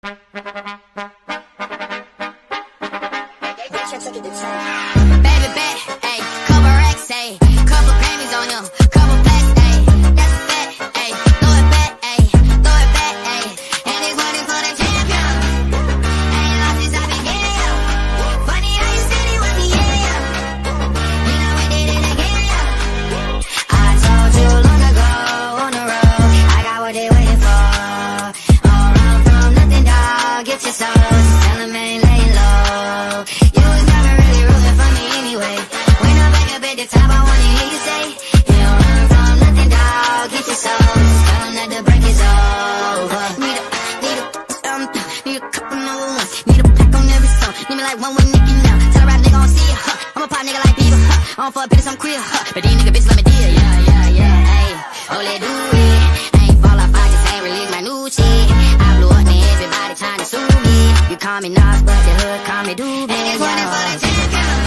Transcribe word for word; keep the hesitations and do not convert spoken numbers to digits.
Baby bet, ayy, couple racks, ayy, couple Grammys on you, couple plaques, ayy, that's a fact, ayy, throw it back, ayy, throw it back, ayy, and this money for the champion, ain't lost since I began, yeah. Funny how you said it was the yeah, yeah. You know we did it again, yeah. I told you long ago on the road, I got what they waiting for. All run from nothing, dog, get your soul, just tell them ain't laying low. You was never really rooting for me anyway. When I'm back up at the top, I wanna hear you say, you don't run from nothing, dog, get your soul, just tell them that the break is over. Need a, need a, um, need a couple number ones, need a pack on every song, need me like one with Nicky now. Tell a rap nigga I don't see ya, huh. I'm a pop nigga like Bieber, huh. I don't fuck bitches, I'm queer, huh. But these nigga bitches let me deal, yeah, yeah, yeah, ayy. Oh, let do it. I ain't fall off, I just ain't release my new shit. I blew up and everybody trying to sue me. You call me Nas, but the hood call me Doobie. And it's running for the champion.